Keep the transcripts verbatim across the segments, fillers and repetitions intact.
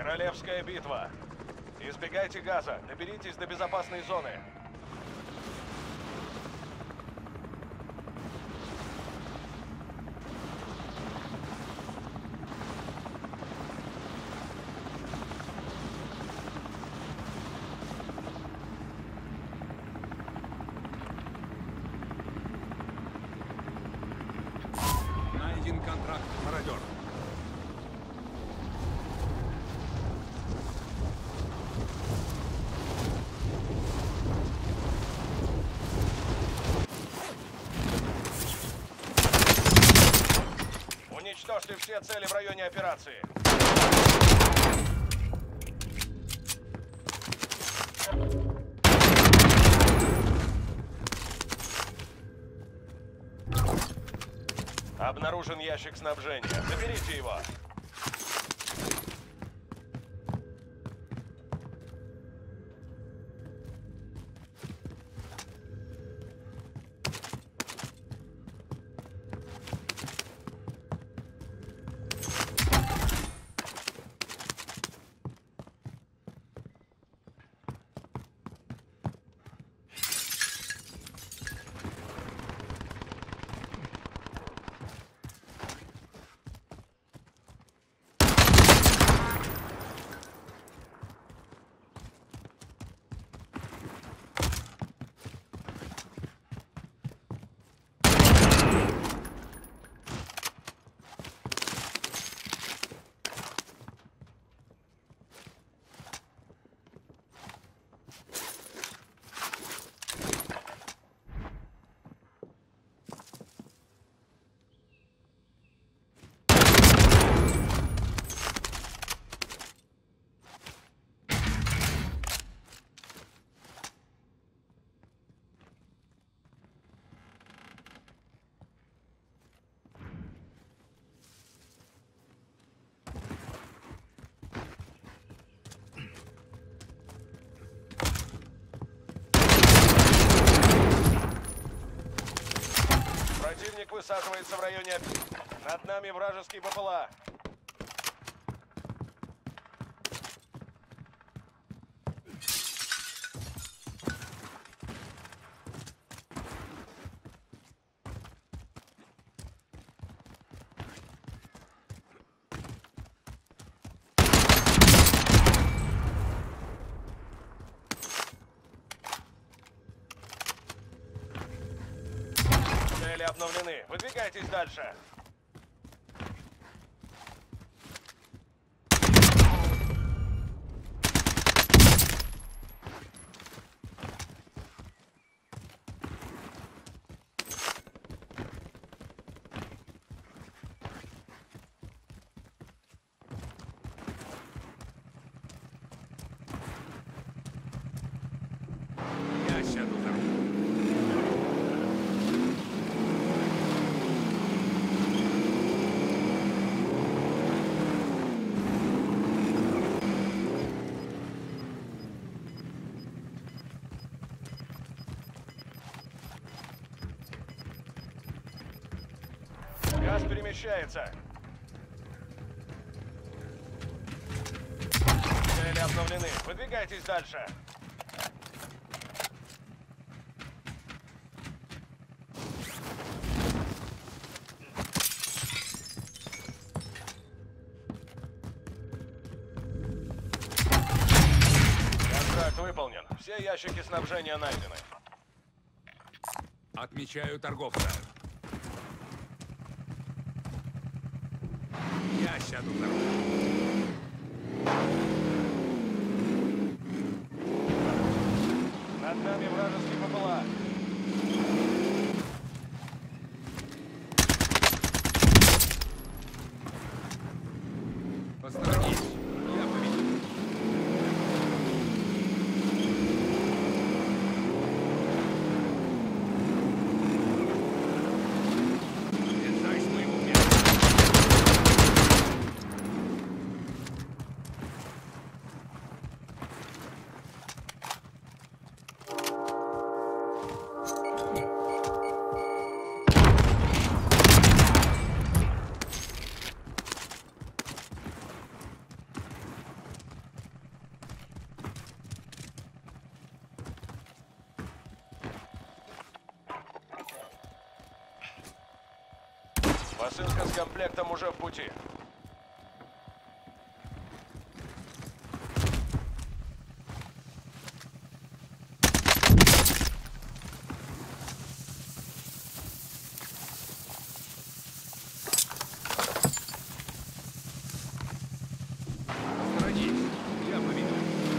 Королевская битва. Избегайте газа. Доберитесь до безопасной зоны. Найден контракт мародер. Уничтожьте все цели в районе операции. Обнаружен ящик снабжения. Заберите его. Противник высаживается в районе... Над нами вражеский БПЛА. Цели обновлены. Выдвигайтесь дальше. Я сяду за руль. Газ перемещается. Цели обновлены. Выдвигайтесь дальше. Контракт выполнен. Все ящики снабжения найдены. Отмечаю торговца. Я сяду за руль. Над нами вражеский БПЛА. Посторонись. Я поведу. Держась моего места. Посылка с комплектом уже в пути. Посторонись. Я поведу.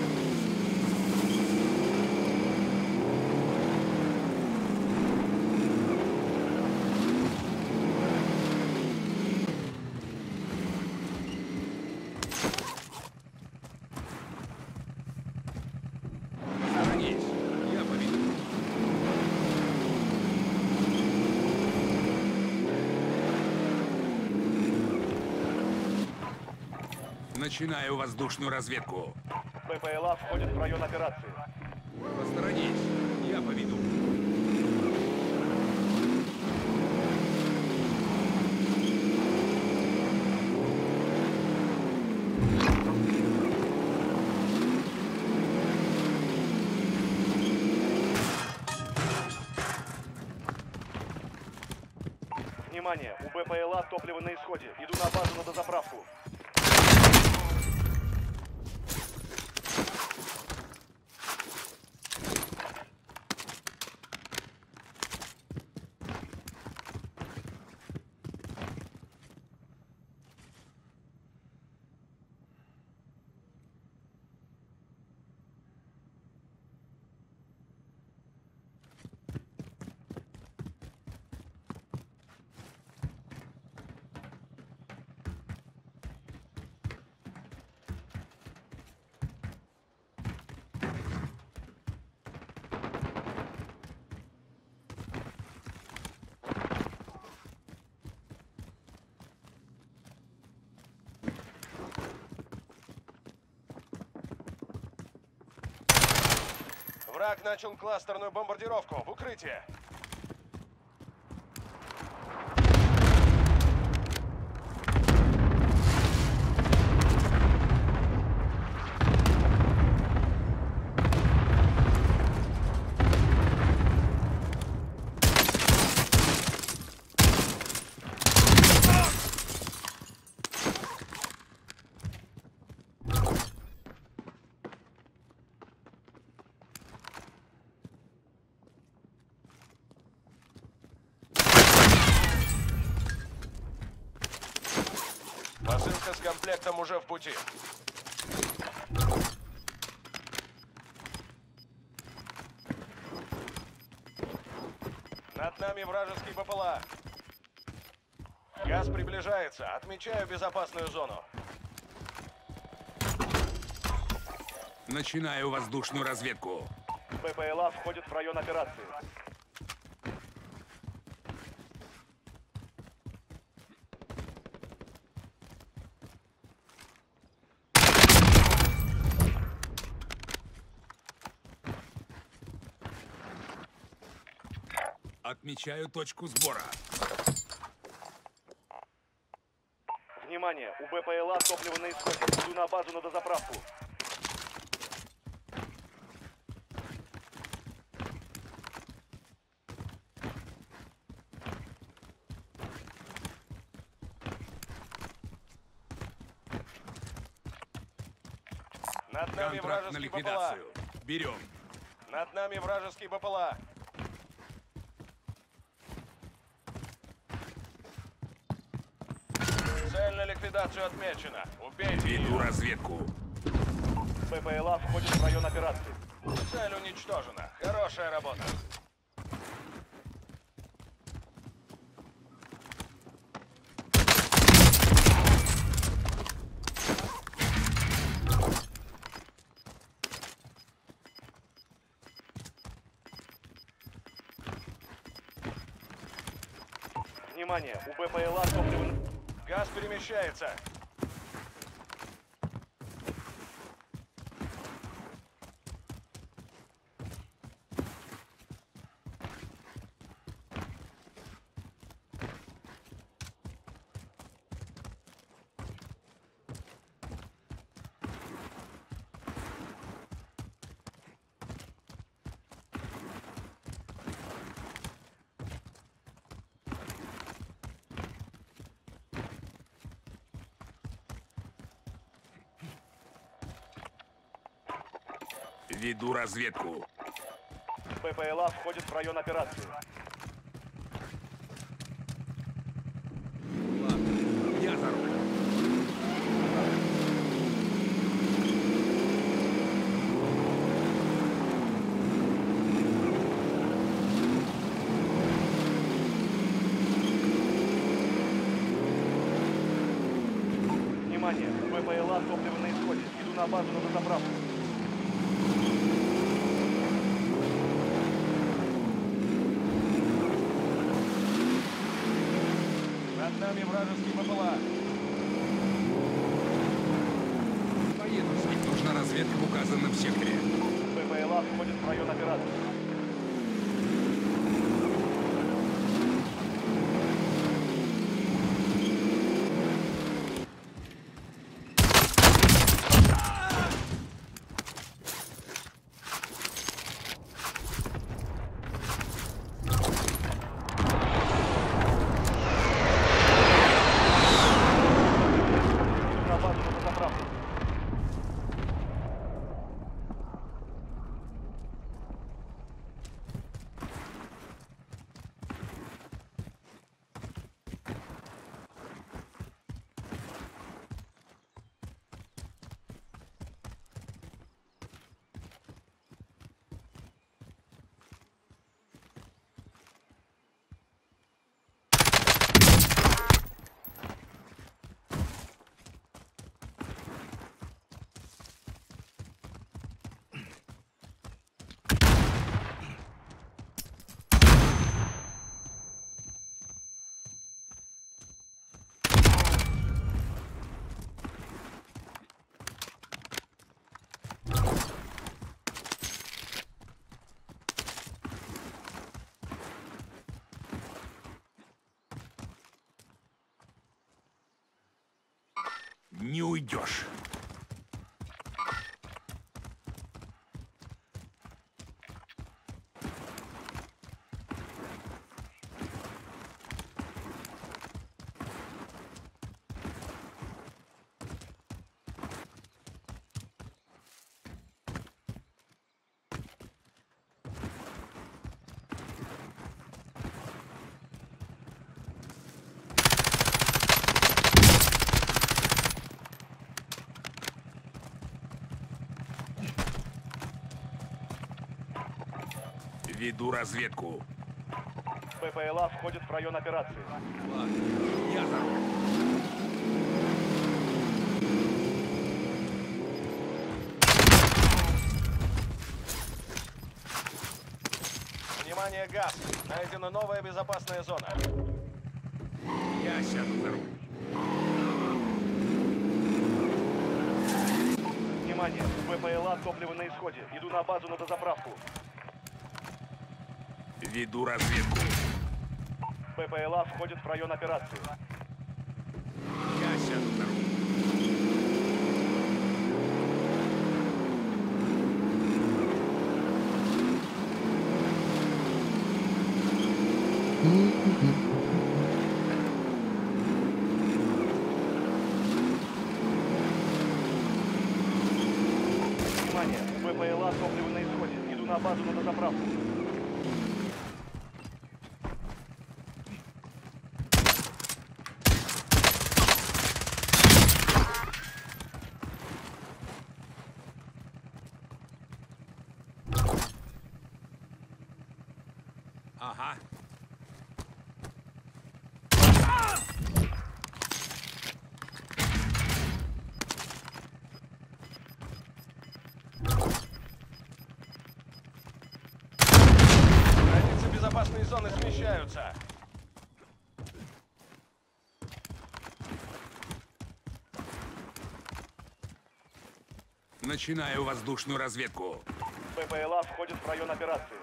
Посторонись. Я поведу. Начинаю воздушную разведку. БПЛА входит в район операции. Посторонись. Я поведу. Внимание, у БПЛА топливо на исходе. Иду на базу на дозаправку. Враг начал кластерную бомбардировку. В укрытие. Посылка с комплектом уже в пути. Над нами вражеский БПЛА. Газ приближается. Отмечаю безопасную зону. Начинаю воздушную разведку. БПЛА входит в район операции. Отмечаю точку сбора. Внимание, у БПЛА топливо на исходе. Иду на базу на дозаправку. Над нами Контракт на вражеский БПЛА. ликвидацию. Берем. Над нами вражеский БПЛА. Цель на ликвидацию отмечена. Убейте Веду ее. разведку. БПЛА входит в район операции. Цель уничтожена. Хорошая работа. Внимание, у БПЛА топливо на... Газ перемещается. Веду разведку. БПЛА входит в район операции. Ладно, я за руль. Внимание, БПЛА топливо на исходе. Иду на базу на дозаправку. Над нами вражеский БПЛА. Поеду с ним. Нужна разведка в указанном секторе. БПЛА входит в район операции. Иду на базу на дозаправку. Не уйдешь. Веду разведку. БПЛА входит в район операции. Ладно, я за руль. Внимание, газ. Найдена новая безопасная зона. Я сяду за руль. Внимание, БПЛА топливо на исходе. Иду на базу на дозаправку. Веду разведку. БПЛА входит в район операции. Я сяду за руль. Внимание, БПЛА топливо на исходе. Иду на базу на дозаправку. Ага. Границы безопасной зоны смещаются. Начинаю воздушную разведку. БПЛА входит в район операции.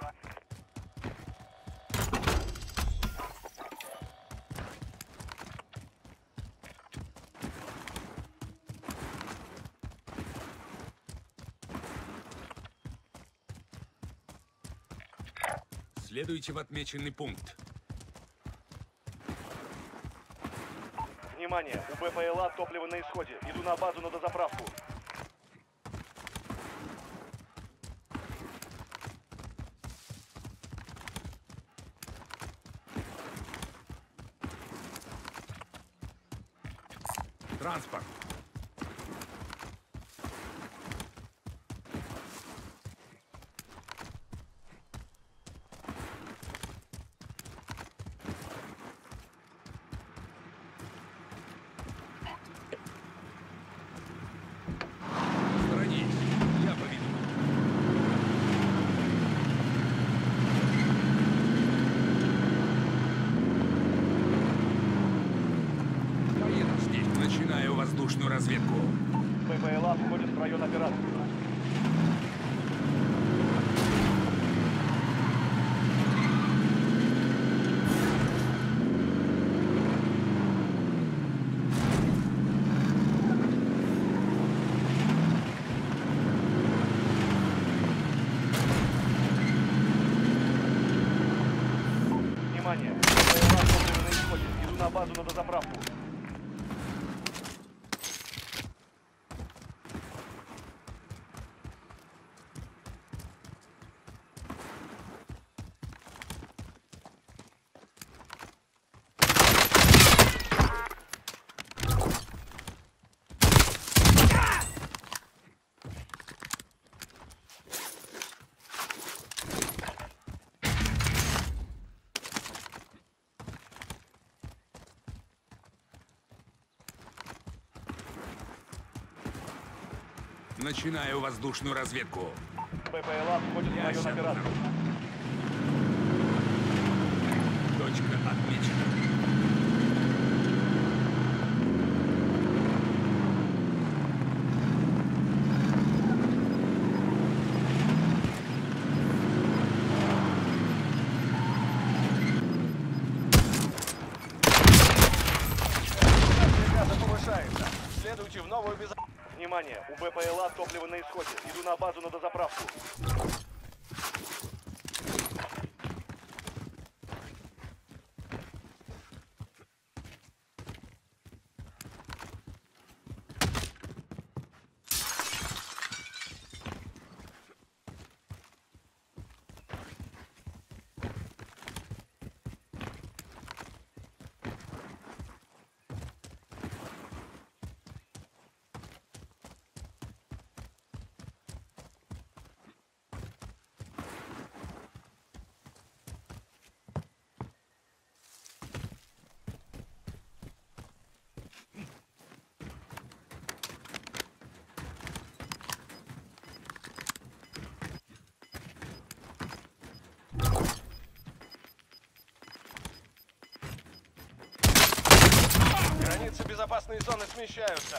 Следуйте в отмеченный пункт. Внимание, у БПЛА топливо на исходе. Иду на базу на дозаправку. Транспорт. Сторонись. Я поведу. Поеду здесь. Начинаю воздушную разведку. БПЛА входит в район операции. Внимание! БПЛА топливо на исходе. Иду на базу на дозаправку. Начинаю воздушную разведку. БПЛА входит в Я район щас операции. Точка отмечена. Концентрация газа повышается. Следуйте в новую безопасность. Внимание! У БПЛА топливо на исходе. Иду на базу на дозаправку. Границы безопасной зоны смещаются.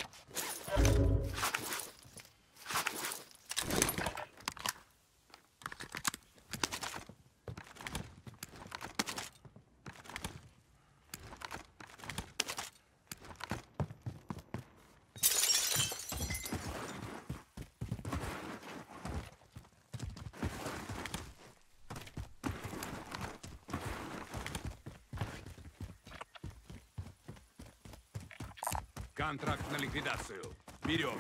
Контракт на ликвидацию. Берем.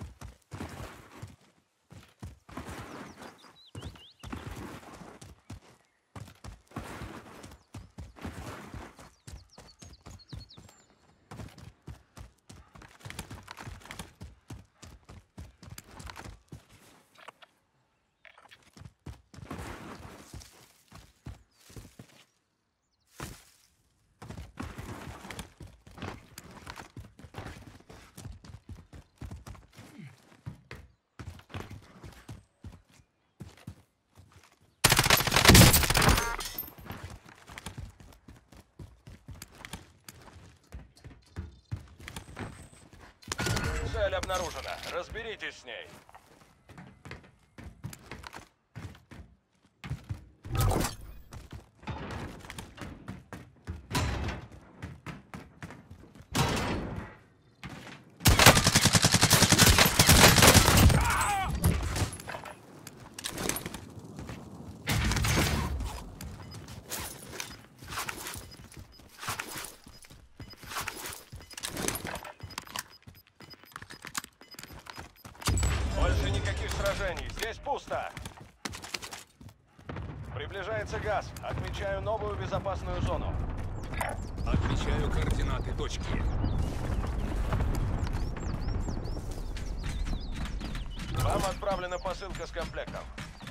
Цель обнаружена. Разберитесь с ней. Больше никаких сражений. Здесь пусто. Приближается газ. Отмечаю новую безопасную зону. Отмечаю координаты точки. отправлена посылка с комплектом.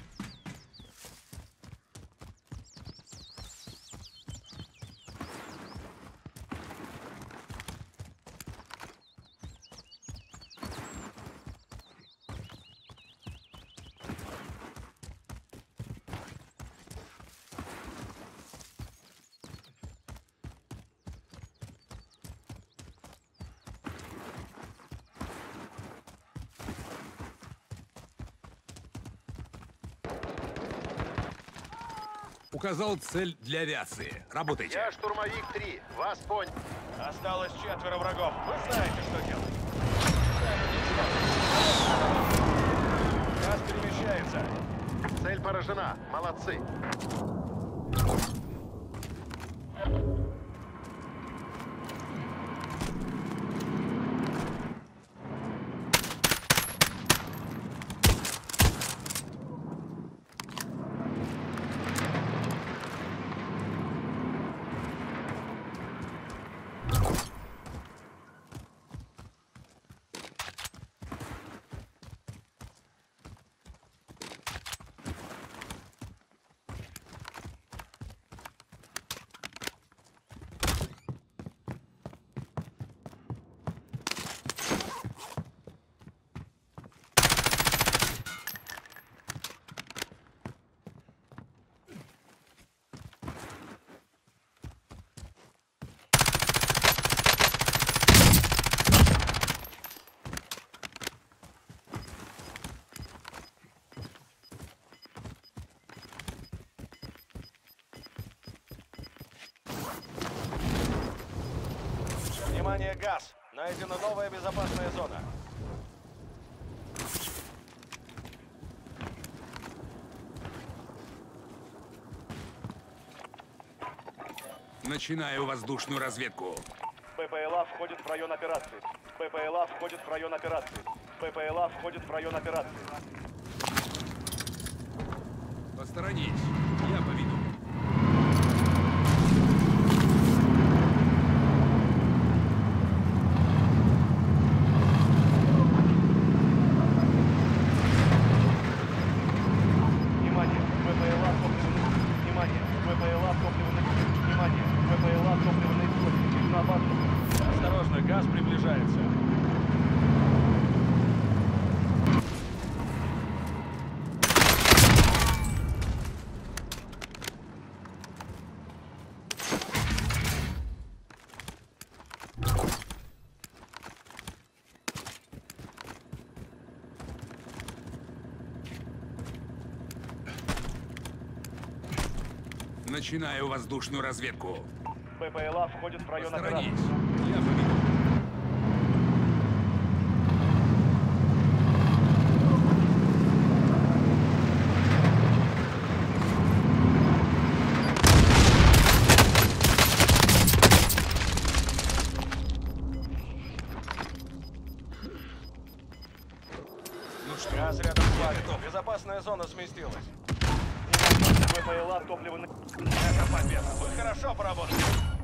Указал цель для авиации. Работайте. Я штурмовик три. Вас понял. Осталось четверо врагов. Вы знаете, что делать. Газ перемещается. Цель поражена. Молодцы. Внимание, газ! Найдена новая безопасная зона. Начинаю воздушную разведку. ППЛА входит в район операции. ППЛА входит в район операции. ППЛА входит в район операции. Посторонись. Я поведу. Внимание, ППЛА топливо. Внимание, ППЛА топливо. Внимание, ППЛА топливо на исходе. Иду на базу. Осторожно, газ приближается. Начинаю воздушную разведку. ППЛА входит в район Посторонись. операции. Я поведу. Ну что, Газ рядом с вами. Безопасная зона сместилась. Внимание, ППЛА топливо. Это победа. Вы хорошо поработали.